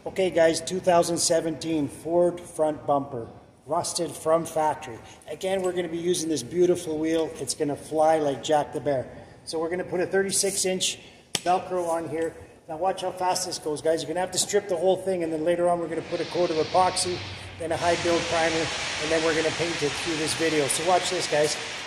Okay guys, 2017 Ford front bumper, rusted from factory. Again, we're going to be using this beautiful wheel. It's going to fly like Jack the Bear. So we're going to put a 36-inch Velcro on here. Now watch how fast this goes, guys. You're going to have to strip the whole thing, and then later on we're going to put a coat of epoxy, then a high build primer, and then we're going to paint it through this video. So watch this, guys.